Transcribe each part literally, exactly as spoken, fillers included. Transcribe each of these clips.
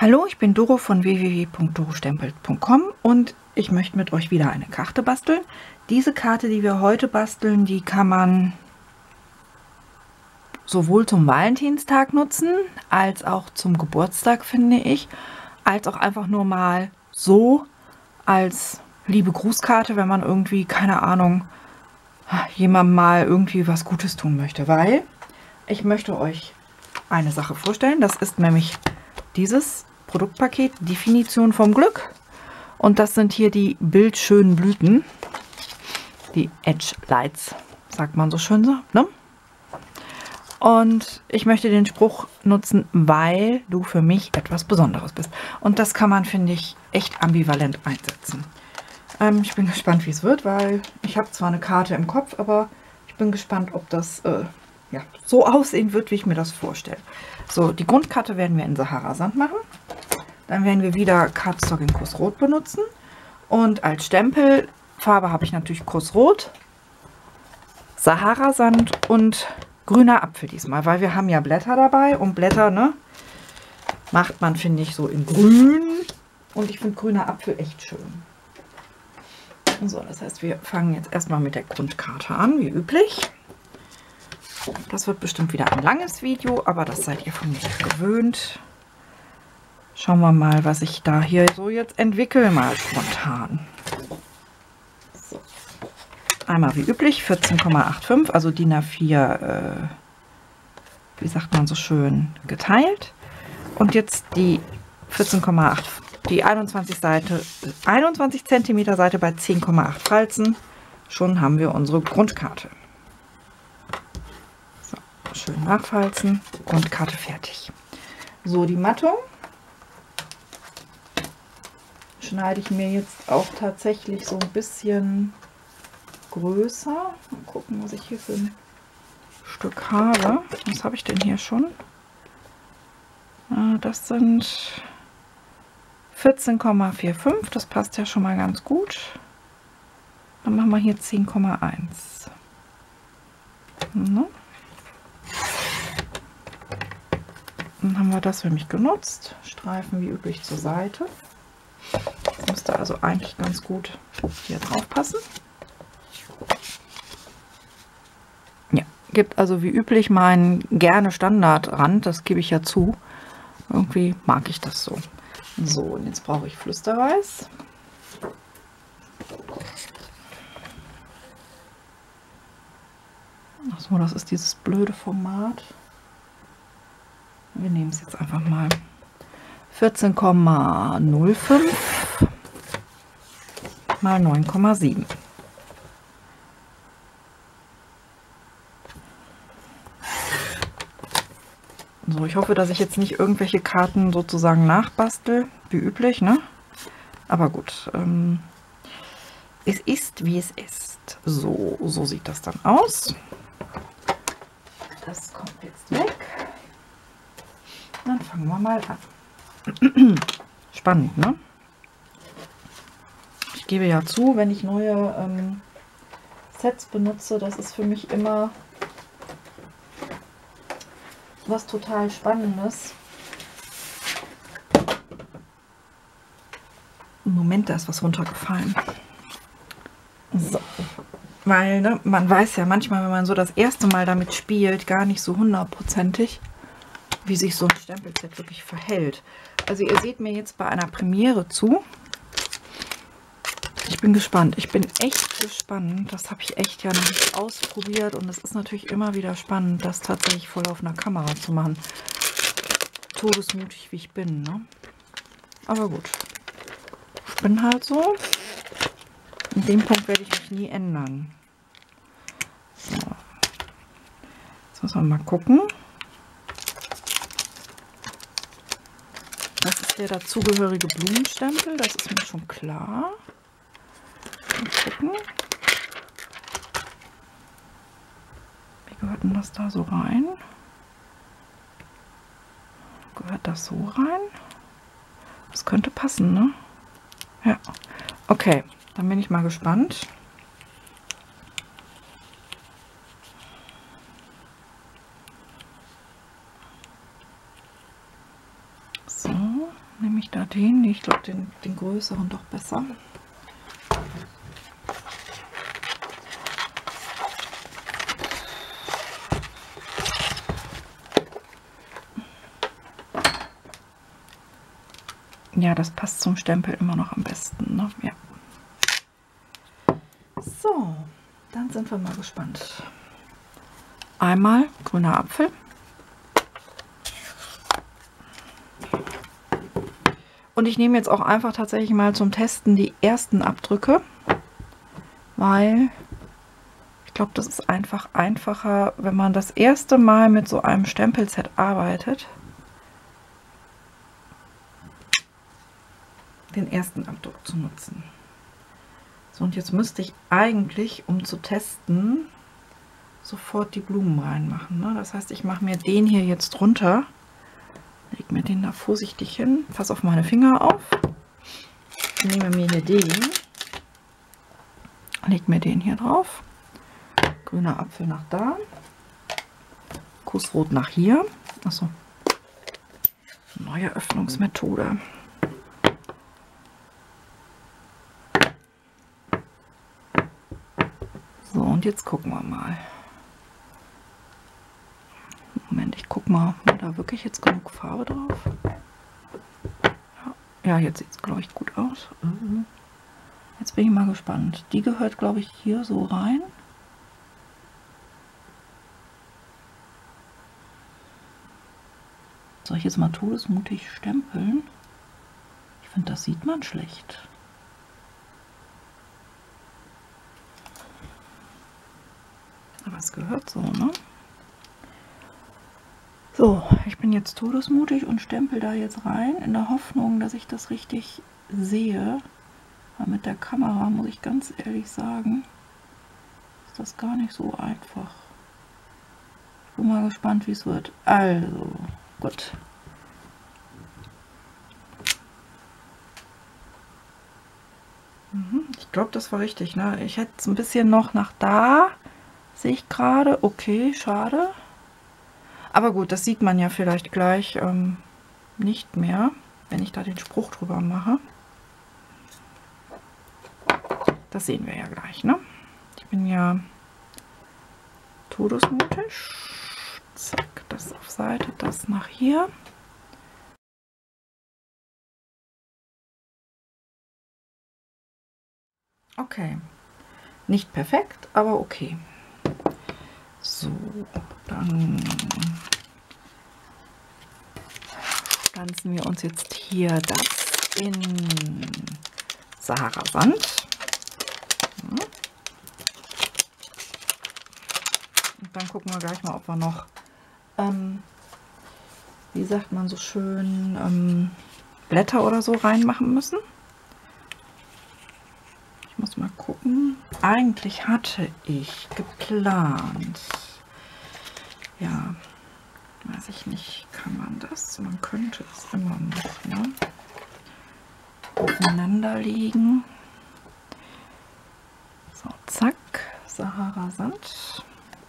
Hallo, ich bin Doro von w w w punkt doro stempelt punkt com und ich möchte mit euch wieder eine Karte basteln. Diese Karte, die wir heute basteln, die kann man sowohl zum Valentinstag nutzen, als auch zum Geburtstag, finde ich, als auch einfach nur mal so als liebe Grußkarte, wenn man irgendwie, keine Ahnung, jemandem mal irgendwie was Gutes tun möchte, weil ich möchte euch eine Sache vorstellen. Das ist nämlich dieses Produktpaket Definition vom Glück und das sind hier die bildschönen Blüten, die Edge Lights, sagt man so schön so, ne? Und ich möchte den Spruch nutzen, weil du für mich etwas Besonderes bist. Und das kann man, finde ich, echt ambivalent einsetzen. Ähm, ich bin gespannt, wie es wird, weil ich habe zwar eine Karte im Kopf, aber ich bin gespannt, ob das äh, ja, so aussehen wird, wie ich mir das vorstelle. So, die Grundkarte werden wir in Sahara-Sand machen. Dann werden wir wieder Cardstock in Kussrot benutzen. Und als Stempelfarbe habe ich natürlich Kussrot, Sahara-Sand und grüner Apfel diesmal, weil wir haben ja Blätter dabei und Blätter, ne, macht man, finde ich, so in grün und ich finde grüner Apfel echt schön. So, das heißt, wir fangen jetzt erstmal mit der Grundkarte an, wie üblich. Das wird bestimmt wieder ein langes Video, aber das seid ihr von mir gewöhnt. Schauen wir mal, was ich da hier so jetzt entwickle, mal spontan. So. Einmal wie üblich vierzehn Komma fünfundachtzig, also D I N A vier, äh, wie sagt man so schön, geteilt. Und jetzt die vierzehn Komma acht, die einundzwanzig Seite, einundzwanzig Zentimeter Seite bei zehn Komma acht Falzen. Schon haben wir unsere Grundkarte. So, schön nachfalzen, Grundkarte fertig. So, die Mattung schneide ich mir jetzt auch tatsächlich so ein bisschen größer. Mal gucken, was ich hier für ein Stück habe. Was habe ich denn hier schon? Das sind vierzehn Komma fünfundvierzig. Das passt ja schon mal ganz gut. Dann machen wir hier zehn Komma eins. Dann haben wir das für mich genutzt. Streifen wie üblich zur Seite. Das müsste also eigentlich ganz gut hier drauf passen. Ja, gibt also wie üblich meinen gerne Standardrand, das gebe ich ja zu. Irgendwie mag ich das so. So, und jetzt brauche ich Flüsterweiß. Achso, das ist dieses blöde Format. Wir nehmen es jetzt einfach mal. vierzehn Komma null fünf mal neun Komma sieben. So, ich hoffe, dass ich jetzt nicht irgendwelche Karten sozusagen nachbastel, wie üblich, ne? Aber gut, ähm, es ist, wie es ist. So, so sieht das dann aus. Das kommt jetzt weg. Dann fangen wir mal an. Spannend, ne? Ich gebe ja zu, wenn ich neue ähm, Sets benutze, das ist für mich immer was total Spannendes. Im Moment, da ist was runtergefallen. So. Weil, ne, man weiß ja manchmal, wenn man so das erste Mal damit spielt, gar nicht so hundertprozentig, wie sich so ein Stempelset wirklich verhält. Also ihr seht mir jetzt bei einer Premiere zu. Ich bin gespannt. Ich bin echt gespannt. Das habe ich echt ja noch nicht ausprobiert. Und es ist natürlich immer wieder spannend, das tatsächlich voll auf einer Kamera zu machen. Todesmutig wie ich bin, ne? Aber gut. Ich bin halt so. In dem Punkt werde ich mich nie ändern. So. Jetzt muss man mal gucken. Das ist der dazugehörige Blumenstempel. Das ist mir schon klar. Mal gucken. Wie gehört denn das da so rein? Gehört das so rein? Das könnte passen, ne? Ja. Okay, dann bin ich mal gespannt. So. So, nehme ich da den, ich glaube den, den größeren doch besser. Ja, das passt zum Stempel immer noch am besten, ne? Ja. So, dann sind wir mal gespannt. Einmal grüner Apfel. Und ich nehme jetzt auch einfach tatsächlich mal zum Testen die ersten Abdrücke, weil ich glaube, das ist einfach einfacher, wenn man das erste Mal mit so einem Stempelset arbeitet, den ersten Abdruck zu nutzen. So, und jetzt müsste ich eigentlich, um zu testen, sofort die Blumen reinmachen, ne? Das heißt, ich mache mir den hier jetzt drunter, lege mir den da vorsichtig hin, passe auf meine Finger auf, nehme mir hier den, lege mir den hier drauf, grüner Apfel nach da, Kussrot nach hier. Achso, neue Öffnungsmethode. So, und jetzt gucken wir mal. Moment, ich guck mal, war da wirklich jetzt genug Farbe drauf? Ja, ja, jetzt sieht es, glaube ich, gut aus. Jetzt bin ich mal gespannt. Die gehört, glaube ich, hier so rein. Soll ich jetzt mal todesmutig stempeln? Ich finde, das sieht man schlecht. Aber es gehört so, ne? So, ich bin jetzt todesmutig und stempel da jetzt rein, in der Hoffnung, dass ich das richtig sehe. Aber mit der Kamera, muss ich ganz ehrlich sagen, ist das gar nicht so einfach. Ich bin mal gespannt, wie es wird. Also, gut. Ich glaube, das war richtig, ne? Ich hätte es ein bisschen noch nach da, sehe ich gerade. Okay, schade. Aber gut, das sieht man ja vielleicht gleich ähm, nicht mehr, wenn ich da den Spruch drüber mache. Das sehen wir ja gleich, ne? Ich bin ja todesmutig. Zack, das auf Seite, das nach hier. Okay. Nicht perfekt, aber okay. So, dann pflanzen wir uns jetzt hier das in Sahara-Sand. Ja. Und dann gucken wir gleich mal, ob wir noch, ähm, wie sagt man so schön, ähm, Blätter oder so reinmachen müssen. Ich muss mal gucken. Eigentlich hatte ich geplant, ja, weiß ich nicht, kann man das? Man könnte es immer noch, ne, aufeinander legen. So, zack, Sahara-Sand.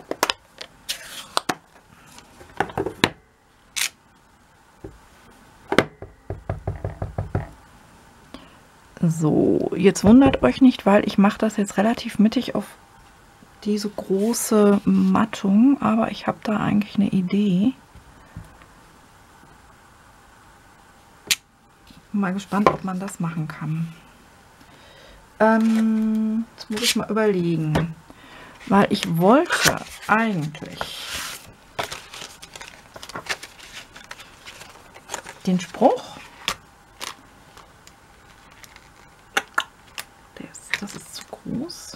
So, jetzt wundert euch nicht, weil ich mache das jetzt relativ mittig auf diese große Mattung, aber ich habe da eigentlich eine Idee. Bin mal gespannt, ob man das machen kann. Ähm, jetzt muss ich mal überlegen, weil ich wollte eigentlich den Spruch, der ist, das ist zu groß.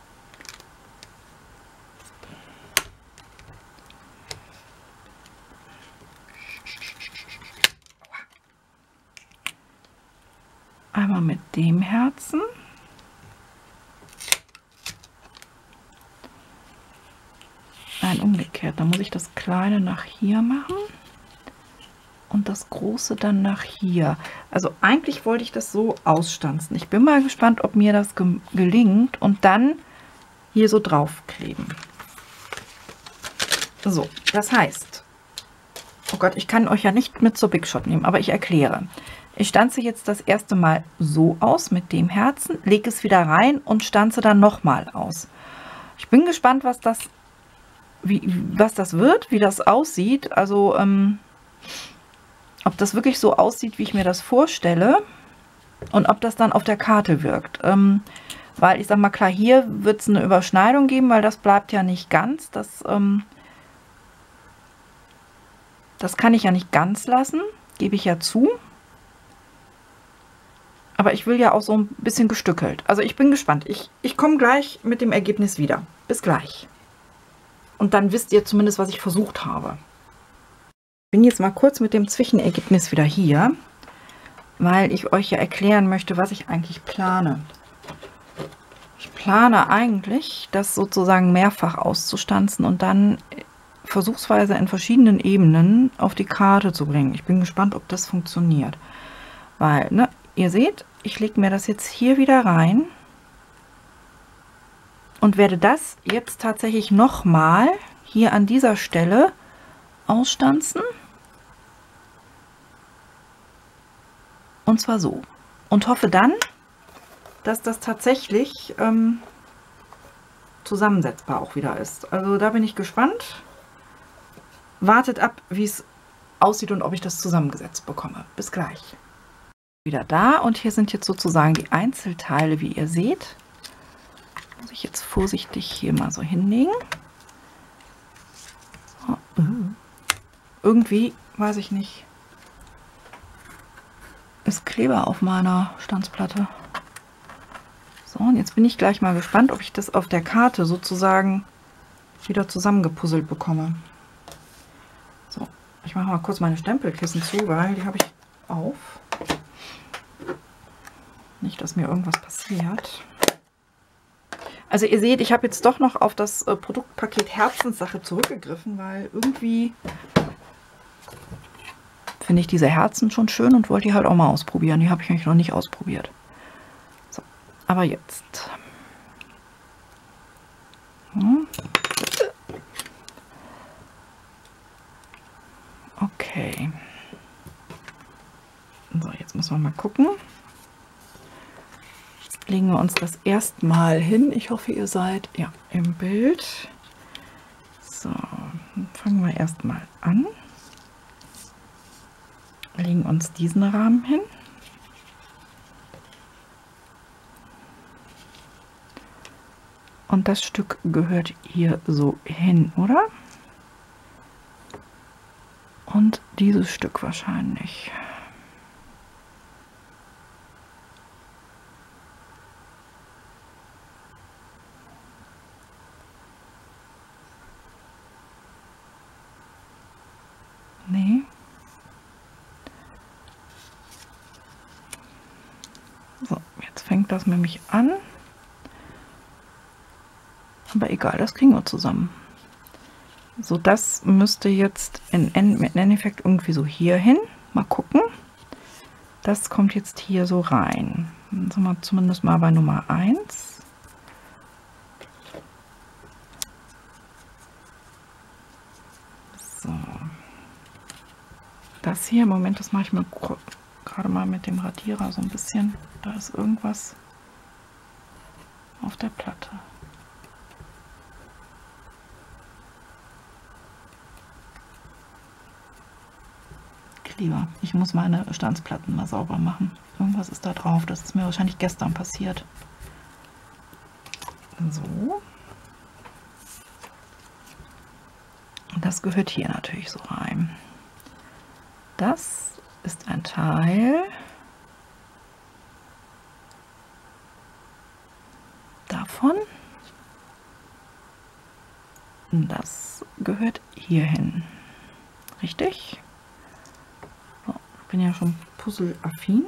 Einmal mit dem Herzen. Nein, umgekehrt. Dann muss ich das Kleine nach hier machen und das Große dann nach hier. Also eigentlich wollte ich das so ausstanzen. Ich bin mal gespannt, ob mir das ge gelingt und dann hier so drauf kleben. So, das heißt, Oh Gott, ich kann euch ja nicht mit zur Big Shot nehmen, aber ich erkläre. Ich stanze jetzt das erste Mal so aus mit dem Herzen, lege es wieder rein und stanze dann nochmal aus. Ich bin gespannt, was das, wie, was das wird, wie das aussieht. Also, ähm, ob das wirklich so aussieht, wie ich mir das vorstelle und ob das dann auf der Karte wirkt. Ähm, weil ich sag mal, klar, hier wird es eine Überschneidung geben, weil das bleibt ja nicht ganz. Das, ähm, das kann ich ja nicht ganz lassen, gebe ich ja zu. Aber ich will ja auch so ein bisschen gestückelt. Also ich bin gespannt. Ich, ich komme gleich mit dem Ergebnis wieder. Bis gleich. Und dann wisst ihr zumindest, was ich versucht habe. Ich bin jetzt mal kurz mit dem Zwischenergebnis wieder hier, weil ich euch ja erklären möchte, was ich eigentlich plane. Ich plane eigentlich, das sozusagen mehrfach auszustanzen und dann versuchsweise in verschiedenen Ebenen auf die Karte zu bringen. Ich bin gespannt, ob das funktioniert. Weil, ne, ihr seht, ich lege mir das jetzt hier wieder rein und werde das jetzt tatsächlich nochmal hier an dieser Stelle ausstanzen. Und zwar so. Und hoffe dann, dass das tatsächlich ähm, zusammensetzbar auch wieder ist. Also da bin ich gespannt. Wartet ab, wie es aussieht und ob ich das zusammengesetzt bekomme. Bis gleich. Wieder da und hier sind jetzt sozusagen die Einzelteile, wie ihr seht. Muss ich jetzt vorsichtig hier mal so hinlegen. Oh, uh. Irgendwie, weiß ich nicht, ist Kleber auf meiner Stanzplatte. So, und jetzt bin ich gleich mal gespannt, ob ich das auf der Karte sozusagen wieder zusammengepuzzelt bekomme. So, ich mache mal kurz meine Stempelkissen zu, weil die habe ich auf. Nicht, dass mir irgendwas passiert. Also ihr seht, ich habe jetzt doch noch auf das äh, Produktpaket Herzenssache zurückgegriffen, weil irgendwie finde ich diese Herzen schon schön und wollte die halt auch mal ausprobieren. Die habe ich eigentlich noch nicht ausprobiert. So, aber jetzt. Hm. Okay. So, jetzt müssen wir mal gucken. Legen wir uns das erstmal hin. Ich hoffe, ihr seid ja im Bild. So, dann fangen wir erstmal an. Legen uns diesen Rahmen hin. Und das Stück gehört hier so hin, oder? Und dieses Stück wahrscheinlich. Nee. So, jetzt fängt das nämlich an. Aber egal, das kriegen wir zusammen. So, das müsste jetzt in, in, im Endeffekt irgendwie so hier hin. Mal gucken. Das kommt jetzt hier so rein. Dann sind wir zumindest mal bei Nummer eins. So. Das hier, Moment, das mache ich mir gerade mal mit dem Radierer so ein bisschen. Da ist irgendwas auf der Platte. Kleber. Ich muss meine Stanzplatten mal sauber machen. Irgendwas ist da drauf. Das ist mir wahrscheinlich gestern passiert. So. Und das gehört hier natürlich so rein. Das ist ein Teil davon. Das gehört hier hin. Richtig? So, ich bin ja schon puzzle-affin.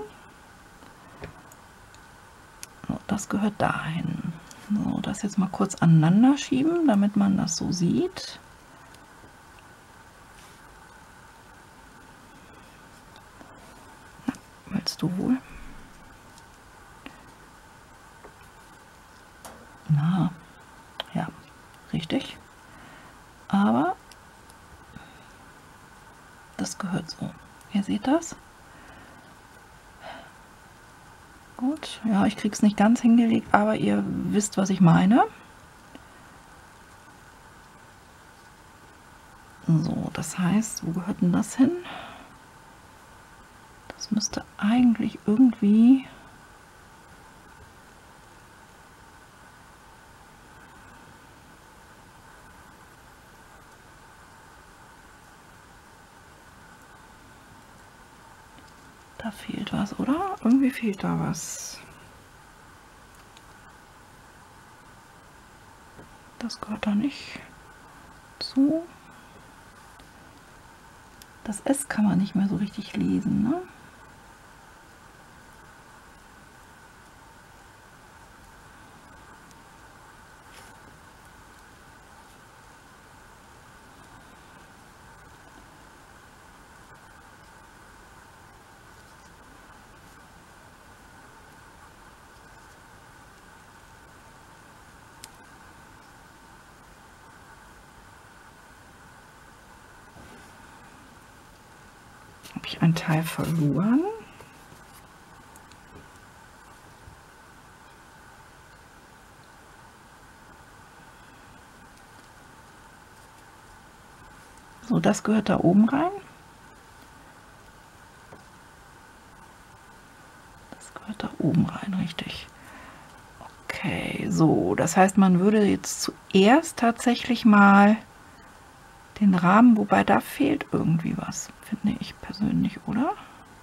So, das gehört dahin. So, das jetzt mal kurz aneinander schieben, damit man das so sieht. Willst du wohl? Na, ja, richtig. Aber ihr seht das. Gut, ja, ich kriege es nicht ganz hingelegt, aber ihr wisst, was ich meine. So, das heißt, wo gehört denn das hin? Das müsste eigentlich irgendwie... Da fehlt was, oder? Irgendwie fehlt da was. Das gehört da nicht zu. Das S kann man nicht mehr so richtig lesen, ne? Habe ich einen Teil verloren? So, das gehört da oben rein. Das gehört da oben rein, richtig. Okay, so, das heißt, man würde jetzt zuerst tatsächlich mal den Rahmen, wobei da fehlt irgendwie was, finde ich persönlich, oder?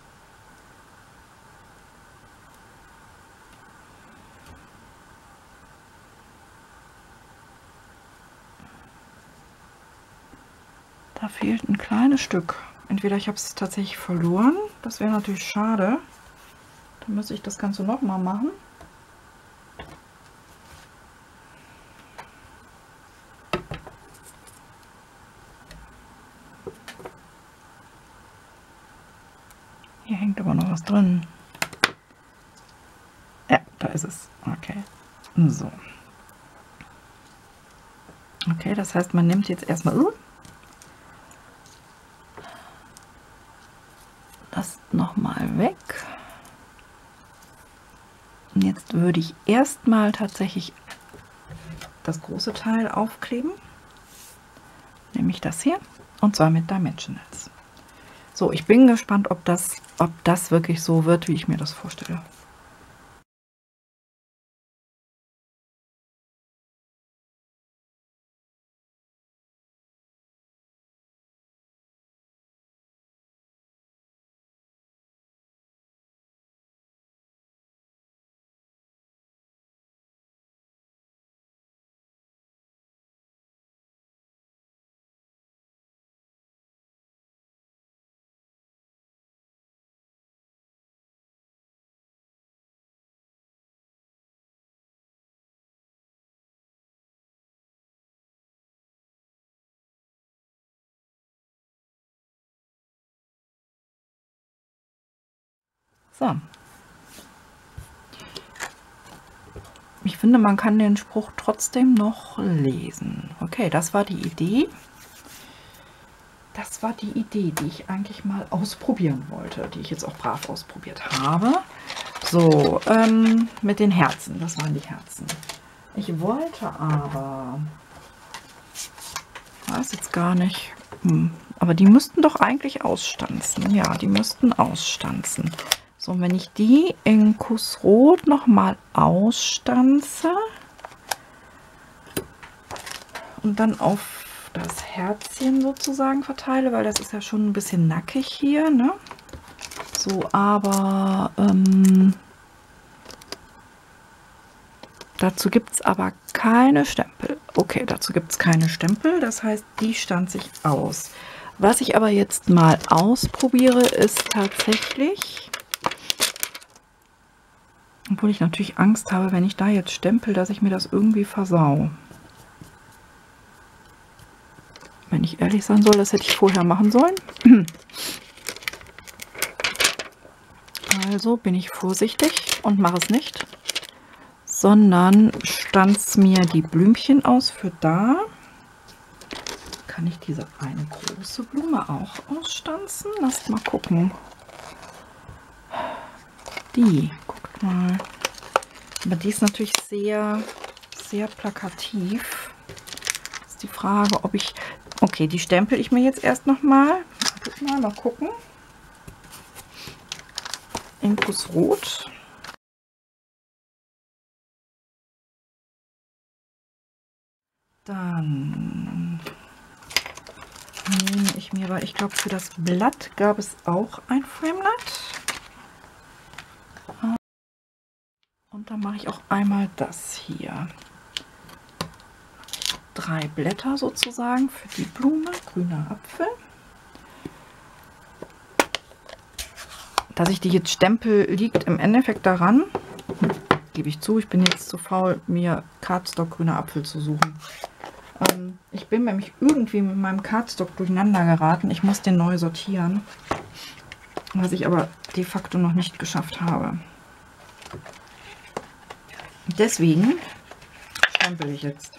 Da fehlt ein kleines Stück. Entweder ich habe es tatsächlich verloren, das wäre natürlich schade. Dann müsste ich das Ganze noch mal machen. Hier hängt aber noch was drin. Ja, da ist es. Okay. So. Okay, das heißt, man nimmt jetzt erstmal uh, das nochmal weg. Und jetzt würde ich erstmal tatsächlich das große Teil aufkleben. Nämlich das hier. Und zwar mit Dimensionals. So, ich bin gespannt, ob das, ob das wirklich so wird, wie ich mir das vorstelle. So. Ich finde, man kann den Spruch trotzdem noch lesen. Okay, das war die Idee. Das war die Idee, die ich eigentlich mal ausprobieren wollte, die ich jetzt auch brav ausprobiert habe. So, ähm, mit den Herzen, das waren die Herzen. Ich wollte aber, weiß jetzt gar nicht, hm, aber die müssten doch eigentlich ausstanzen. Ja, die müssten ausstanzen. So, und wenn ich die in Kussrot noch mal ausstanze und dann auf das Herzchen sozusagen verteile, weil das ist ja schon ein bisschen nackig hier, ne? So, aber ähm, dazu gibt es aber keine Stempel. Okay, dazu gibt es keine Stempel, das heißt, die stanze ich aus. Was ich aber jetzt mal ausprobiere, ist tatsächlich, obwohl ich natürlich Angst habe, wenn ich da jetzt stempel, dass ich mir das irgendwie versau. Wenn ich ehrlich sein soll, das hätte ich vorher machen sollen. Also bin ich vorsichtig und mache es nicht, sondern stanze mir die Blümchen aus für da. kann ich diese eine große Blume auch ausstanzen. Lasst mal gucken. Die, guckt mal. Aber die ist natürlich sehr, sehr plakativ. Ist die Frage, ob ich... Okay, die stempel ich mir jetzt erst nochmal. Mal, mal gucken. In Kussrot. Dann nehme ich mir, weil ich glaube, für das Blatt gab es auch ein Framelit. Und dann mache ich auch einmal das hier. Drei Blätter sozusagen für die Blume. Grüner Apfel. Dass ich die jetzt stempel, liegt im Endeffekt daran, gebe ich zu, ich bin jetzt zu faul, mir Cardstock grüner Apfel zu suchen. Ähm, ich bin nämlich irgendwie mit meinem Cardstock durcheinander geraten. Ich muss den neu sortieren, was ich aber de facto noch nicht geschafft habe. Deswegen stempel ich jetzt.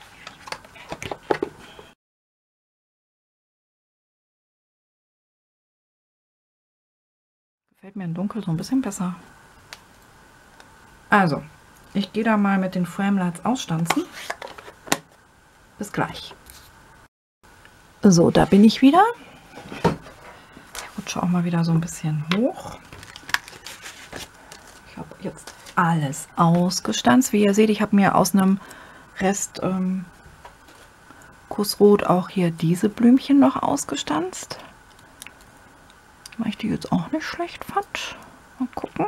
Gefällt mir im Dunkel so ein bisschen besser. Also, ich gehe da mal mit den Framelights ausstanzen. Bis gleich. So, da bin ich wieder. Ich rutsche auch mal wieder so ein bisschen hoch. Ich habe jetzt alles ausgestanzt. Wie ihr seht, ich habe mir aus einem Rest ähm, Kussrot auch hier diese Blümchen noch ausgestanzt. Weil ich die jetzt auch nicht schlecht fand. Mal gucken.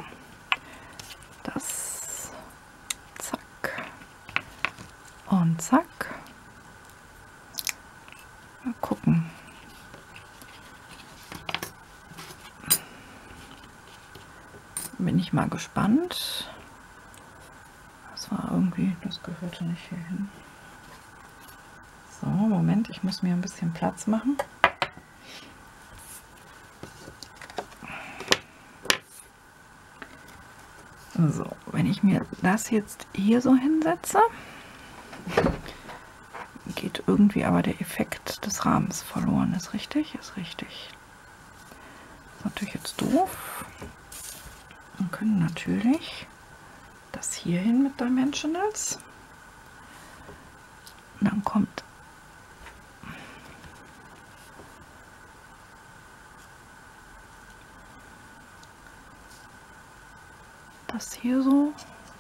Das. Zack. Und zack. Mal gucken. Bin ich mal gespannt. Das war irgendwie, das gehörte nicht hier hin. So, Moment, ich muss mir ein bisschen Platz machen. So, wenn ich mir das jetzt hier so hinsetze, geht irgendwie aber der Effekt des Rahmens verloren. Ist richtig? Ist richtig. Ist natürlich jetzt doof. Wir können natürlich das hier hin mit Dimensionals. Und dann kommt das hier so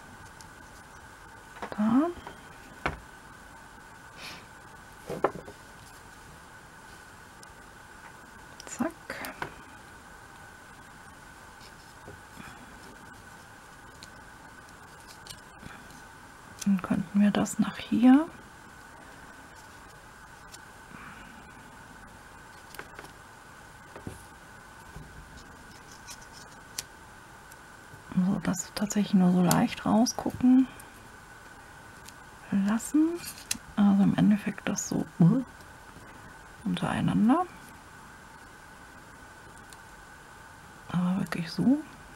da. Zack. Dann könnten wir das nach hier. So, das tatsächlich nur so leicht rausgucken lassen. Also im Endeffekt das so uh, untereinander. Aber wirklich so.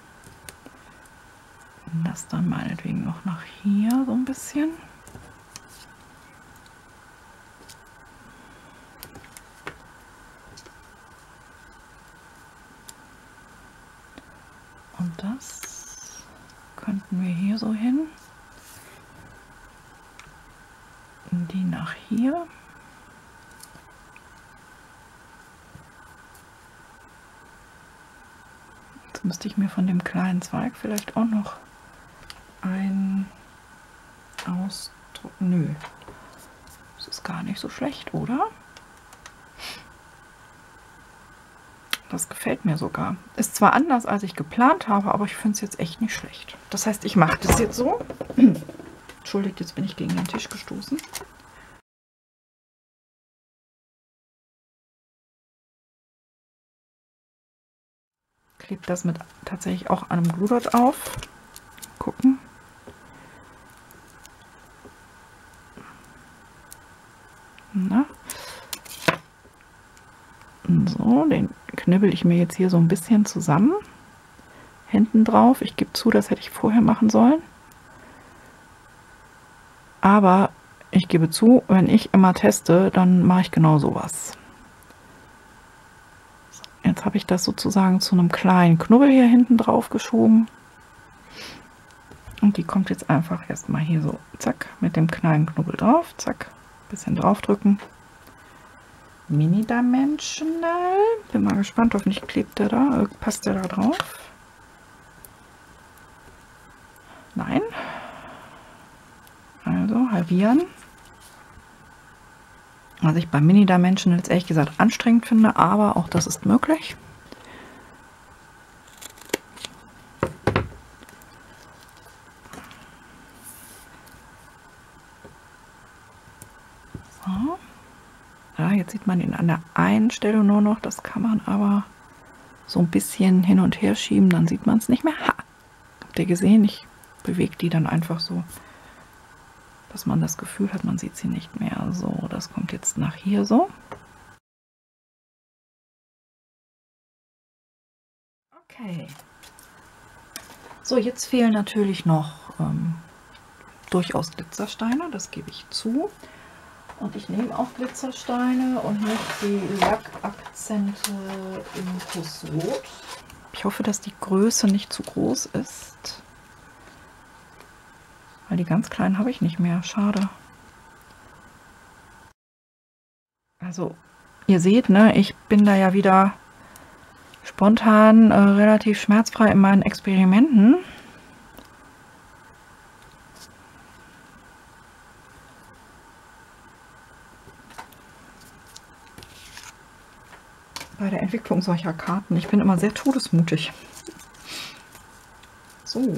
Das dann meinetwegen noch nach hier so ein bisschen. Und das könnten wir hier so hin. Die nach hier. Jetzt müsste ich mir von dem kleinen Zweig vielleicht auch noch ein Ausdruck. Nö, das ist gar nicht so schlecht, oder? Das gefällt mir sogar. Ist zwar anders, als ich geplant habe, aber ich finde es jetzt echt nicht schlecht. Das heißt, ich mache das jetzt so. Entschuldigt, jetzt bin ich gegen den Tisch gestoßen. Klebt das mit tatsächlich auch einem Glue Dot auf. Gucken. Na. So, den knibbel ich mir jetzt hier so ein bisschen zusammen. Hinten drauf. Ich gebe zu, das hätte ich vorher machen sollen. Aber ich gebe zu, wenn ich immer teste, dann mache ich genau sowas. Jetzt habe ich das sozusagen zu einem kleinen Knubbel hier hinten drauf geschoben. Und die kommt jetzt einfach erstmal hier so, zack, mit dem kleinen Knubbel drauf, zack, bisschen draufdrücken. Mini Dimensional. Bin mal gespannt, hoffentlich klebt der da, äh, passt der da drauf. Nein. Also halbieren. Was ich bei Mini Dimensionals ehrlich gesagt anstrengend finde, aber auch das ist möglich. So. Ja, jetzt sieht man ihn an der einen Stelle nur noch. Das kann man aber so ein bisschen hin und her schieben, dann sieht man es nicht mehr. Ha! Habt ihr gesehen? Ich bewege die dann einfach so, dass man das Gefühl hat, man sieht sie nicht mehr. So, das kommt jetzt nach hier so. Okay. So, jetzt fehlen natürlich noch ähm, durchaus Glitzersteine, das gebe ich zu. Und ich nehme auch Glitzersteine und nicht die Lackakzente in Kussrot. Ich hoffe, dass die Größe nicht zu groß ist. Weil die ganz kleinen habe ich nicht mehr. Schade. Also, ihr seht, ne, ich bin da ja wieder spontan äh, relativ schmerzfrei in meinen Experimenten. Bei der Entwicklung solcher Karten. Ich bin immer sehr todesmutig. So.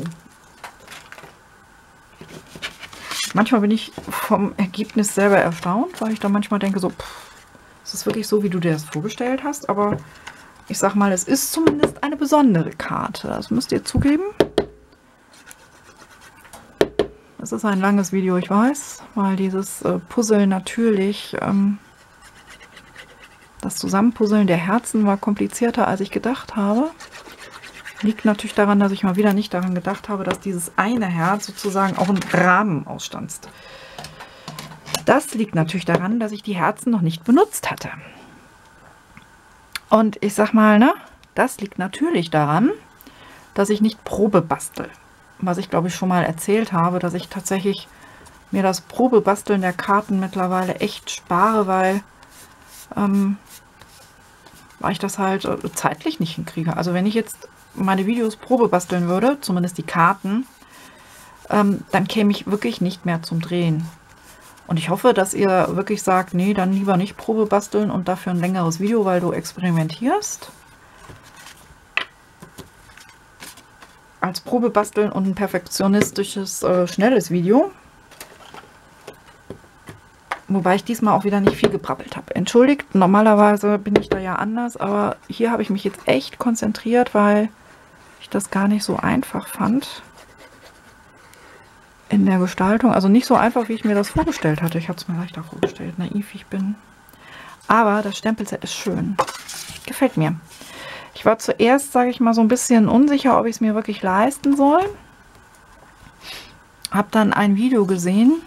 Manchmal bin ich vom Ergebnis selber erstaunt, weil ich da manchmal denke, so, pff, ist das wirklich so, wie du dir das vorgestellt hast? Aber ich sag mal, es ist zumindest eine besondere Karte. Das müsst ihr zugeben. Es ist ein langes Video, ich weiß, weil dieses äh, Puzzle natürlich, ähm, das Zusammenpuzzeln der Herzen war komplizierter, als ich gedacht habe. Liegt natürlich daran, dass ich mal wieder nicht daran gedacht habe, dass dieses eine Herz sozusagen auch einen Rahmen ausstanzt. Das liegt natürlich daran, dass ich die Herzen noch nicht benutzt hatte. Und ich sag mal, ne, das liegt natürlich daran, dass ich nicht Probe bastel. Was ich glaube ich schon mal erzählt habe, dass ich tatsächlich mir das Probebasteln der Karten mittlerweile echt spare, weil, ähm, weil ich das halt äh, zeitlich nicht hinkriege. Also wenn ich jetzt meine Videos Probe basteln würde, zumindest die Karten, ähm, dann käme ich wirklich nicht mehr zum Drehen. Und ich hoffe, dass ihr wirklich sagt, nee, dann lieber nicht Probe basteln und dafür ein längeres Video, weil du experimentierst. Als Probe basteln und ein perfektionistisches, äh, schnelles Video. Wobei ich diesmal auch wieder nicht viel gebrabbelt habe. Entschuldigt, normalerweise bin ich da ja anders, aber hier habe ich mich jetzt echt konzentriert, weil ich das gar nicht so einfach fand in der Gestaltung. Also nicht so einfach, wie ich mir das vorgestellt hatte. Ich hatte es mir leichter vorgestellt, naiv wie ich bin. Aber das Stempelset ist schön. Gefällt mir. Ich war zuerst, sage ich mal, so ein bisschen unsicher, ob ich es mir wirklich leisten soll. Habe dann ein Video gesehen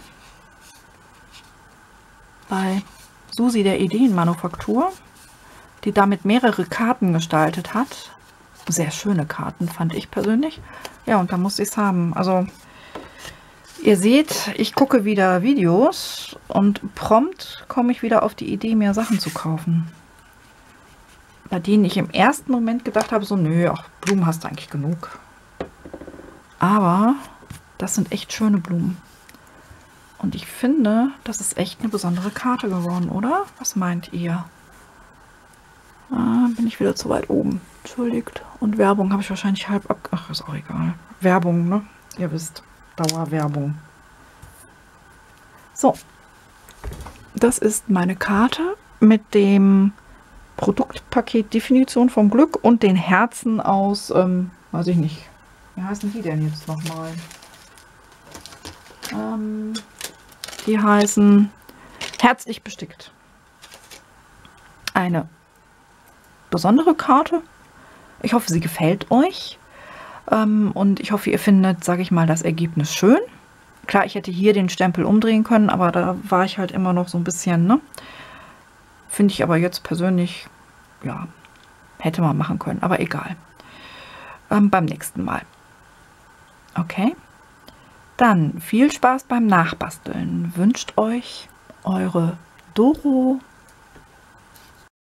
bei Susi der Ideenmanufaktur, die damit mehrere Karten gestaltet hat. Sehr schöne Karten, fand ich persönlich. Ja, und da musste ich es haben. Also, ihr seht, ich gucke wieder Videos und prompt komme ich wieder auf die Idee, mir Sachen zu kaufen. Bei denen ich im ersten Moment gedacht habe, so, nö, ach, Blumen hast du eigentlich genug. Aber das sind echt schöne Blumen. Und ich finde, das ist echt eine besondere Karte geworden, oder? Was meint ihr? Ah, bin ich wieder zu weit oben. Entschuldigt. Und Werbung habe ich wahrscheinlich halb ab... Ach, ist auch egal. Werbung, ne? Ihr wisst. Dauerwerbung. So. Das ist meine Karte mit dem Produktpaket Definition vom Glück und den Herzen aus, ähm, weiß ich nicht. Wie heißen die denn jetzt nochmal? Ähm, die heißen Herzlich bestickt. Eine besondere Karte. Ich hoffe, sie gefällt euch. Ähm, und ich hoffe, ihr findet, sage ich mal, das Ergebnis schön. Klar, ich hätte hier den Stempel umdrehen können, aber da war ich halt immer noch so ein bisschen, ne? Finde ich aber jetzt persönlich, ja, hätte man machen können, aber egal. Ähm, beim nächsten Mal. Okay? Dann viel Spaß beim Nachbasteln. Wünscht euch eure Doro.